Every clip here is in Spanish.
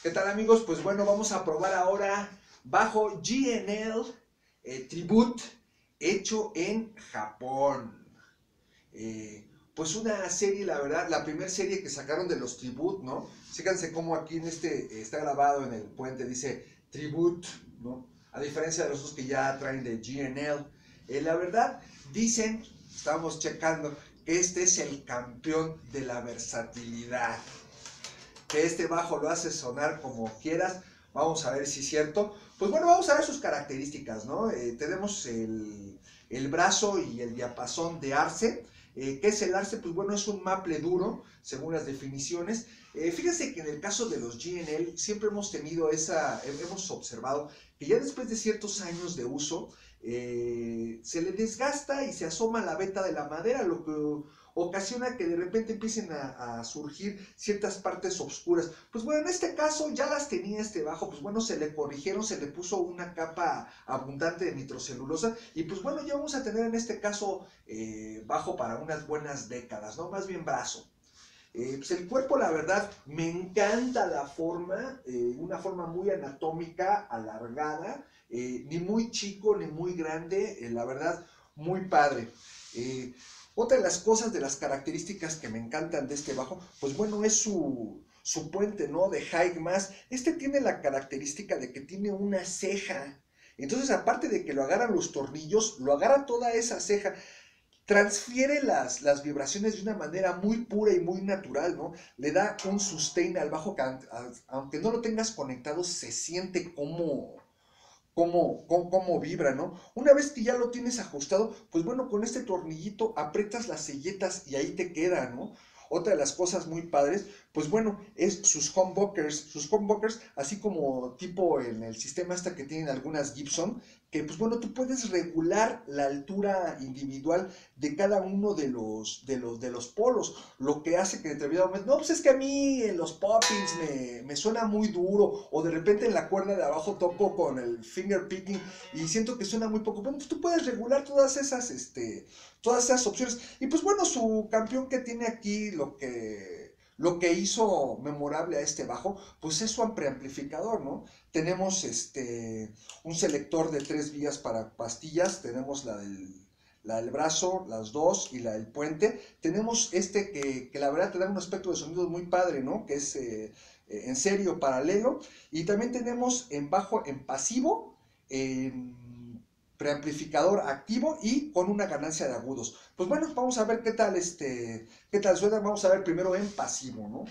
¿Qué tal, amigos? Pues bueno, vamos a probar ahora bajo G&L Tribute hecho en Japón. Pues una serie, la verdad, la primera serie que sacaron de los Tribute, ¿no? Fíjense cómo aquí en está grabado en el puente, dice Tribute, ¿no? A diferencia de los otros que ya traen de G&L. La verdad, dicen, estamos checando, que este es el campeón de la versatilidad. Que este bajo lo hace sonar como quieras. Vamos a ver si es cierto. Pues bueno, vamos a ver sus características, ¿no? Tenemos el brazo y el diapasón de arce. ¿Qué es el arce? Pues bueno, es un maple duro, según las definiciones. Fíjense que en el caso de los G&L siempre hemos tenido hemos observado que ya después de ciertos años de uso, se le desgasta y se asoma la veta de la madera, lo que ocasiona que de repente empiecen a surgir ciertas partes oscuras. Pues bueno, en este caso ya las tenía este bajo, pues bueno, se le corrigieron, se le puso una capa abundante de nitrocelulosa y pues bueno, ya vamos a tener en este caso bajo para unas buenas décadas, ¿no? Más bien brazo. Pues el cuerpo, la verdad, me encanta la forma, una forma muy anatómica, alargada, ni muy chico ni muy grande, la verdad, muy padre. Otra de las cosas, de las características que me encantan de este bajo, pues bueno, es su puente, ¿no? De high mass. Este tiene la característica de que tiene una ceja. Entonces, aparte de que lo agarran los tornillos, lo agarra toda esa ceja, transfiere las vibraciones de una manera muy pura y muy natural, ¿no? Le da un sustain al bajo que aunque no lo tengas conectado, se siente cómo vibra, ¿no? Una vez que ya lo tienes ajustado, pues bueno, con este tornillito aprietas las selletas y ahí te queda, ¿no? Otra de las cosas muy padres, pues bueno, es sus humbuckers, así como tipo en el sistema hasta que tienen algunas Gibson, que pues bueno, tú puedes regular la altura individual de cada uno de los polos, lo que hace que en determinado momento, no, pues es que a mí en los poppings me suena muy duro, o de repente en la cuerda de abajo toco con el finger picking y siento que suena muy poco. Bueno, pues tú puedes regular todas esas opciones. Y pues bueno, su campeón que tiene aquí, lo que hizo memorable a este bajo, pues es su preamplificador, ¿no? Tenemos un selector de 3 vías para pastillas, tenemos la del brazo, las dos y la del puente. Tenemos que la verdad te da un aspecto de sonido muy padre, ¿no? Que es en serio paralelo. Y también tenemos en bajo, en pasivo, en preamplificador activo y con una ganancia de agudos. Pues bueno, vamos a ver qué tal suena. Vamos a ver primero en pasivo, ¿no?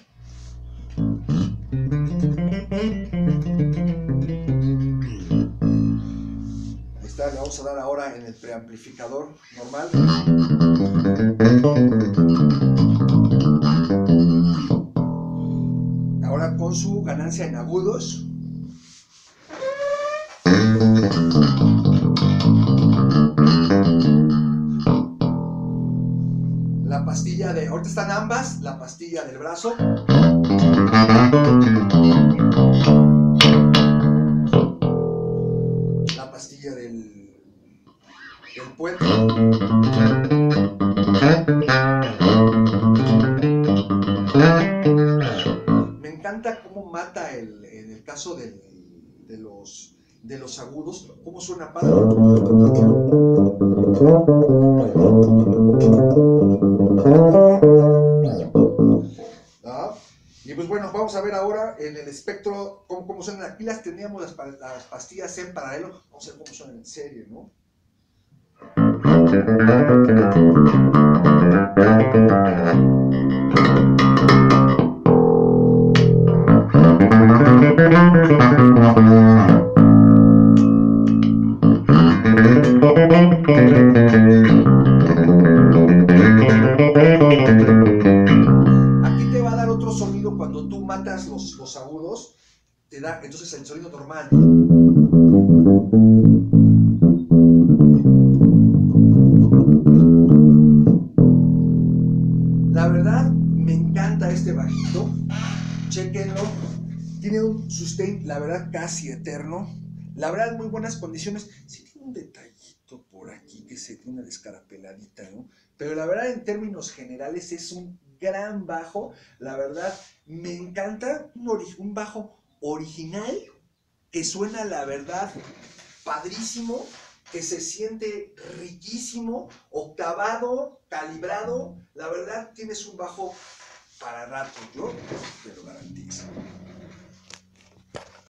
Ahí está, le vamos a dar ahora en el preamplificador normal. Ahora con su ganancia en agudos. La pastilla de, ahorita están ambas, la pastilla del brazo. La pastilla del puente. Me encanta cómo mata en el caso de los agudos, cómo suena padre. ¿Ah? Y pues bueno, vamos a ver ahora en el espectro cómo suenan. Aquí las teníamos las pastillas en paralelo. Vamos a ver cómo suenan en serie, ¿no? Aquí te va a dar otro sonido cuando tú matas los agudos, te da entonces el sonido normal. La verdad, me encanta este bajito. Chequenlo. Tiene un sustain, la verdad, casi eterno. La verdad, muy buenas condiciones. Sí tiene un detallito por aquí que se tiene una descarapeladita, ¿no? Pero la verdad, en términos generales, es un gran bajo. La verdad, me encanta un bajo original, que suena la verdad padrísimo, que se siente riquísimo, octavado, calibrado. La verdad tienes un bajo para rato, yo te lo garantizo.